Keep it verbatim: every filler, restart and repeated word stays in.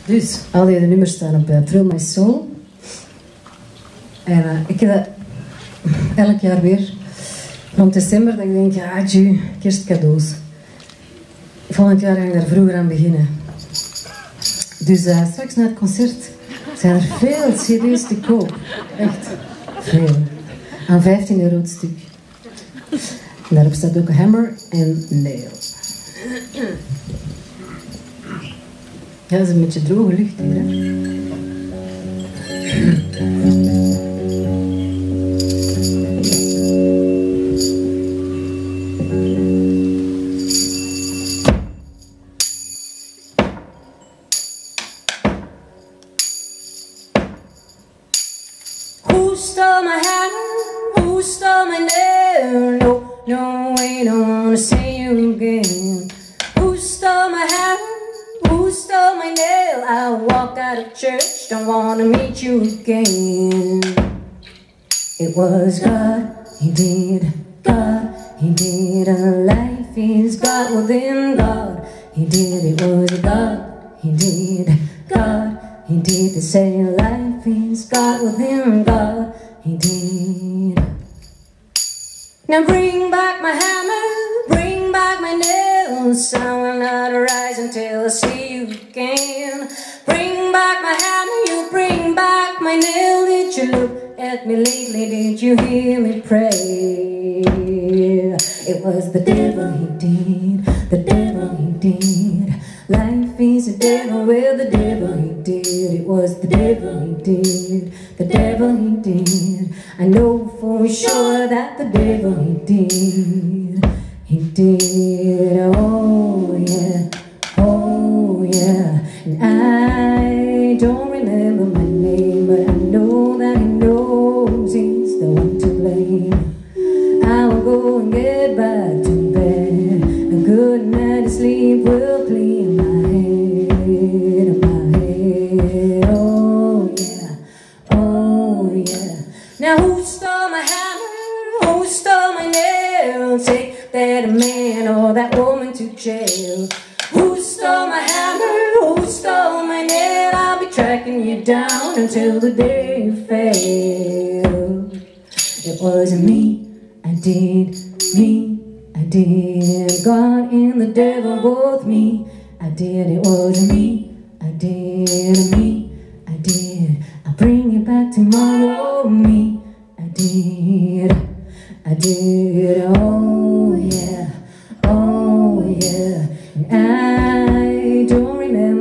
Dus, al die nummers staan op uh, Thrill My Soul. En uh, ik heb dat elk jaar weer rond december, dat ik denk, ja, adieu, kerstcadeaus. Volgend jaar ga ik daar vroeger aan beginnen. Dus uh, straks na het concert zijn er veel cd's te koop. Echt veel. Aan vijftien euro het stuk. En daarop staat ook Hammer en Nail. Ja, dat is een beetje droge lucht hier, hè. Who stole my hammer? Who stole my nail? No, no, I don't wanna see you again. Who stole my hammer? Who stole my nail? I walk out of church, don't wanna meet you again. It was God, He did, God, He did. A life is God within God. He did, it was God, He did, God, He did. They say life is God within God. He did. Now bring back my hammer, bring back my nails. I will not arise until I see you again. Bring back my hammer, you bring back my nail. Did you look at me lately? Did you hear me pray? It was the devil, he did, the devil, he did. Life is a devil, well, the devil, he did. It was the devil, he did, the devil, he did. I know for sure that the devil, he did, he did. Oh yeah, oh yeah. And I don't remember my name, but I know that he knows he's the one to blame. I will go and get back to bed. A good night's sleep will clear my head, my head. Oh yeah, oh yeah. Now who stole my hammer? Who stole my nail? Take that man or that woman to jail. Who stole my hammer? Who stole my nail? I'll be tracking you down until the day you fail. It wasn't me, I did, me, I did. God and the devil, both me, I did. It wasn't me, I did, me, I did. I'll bring you back tomorrow, me, I did, I did. Oh yeah, oh yeah. And I don't remember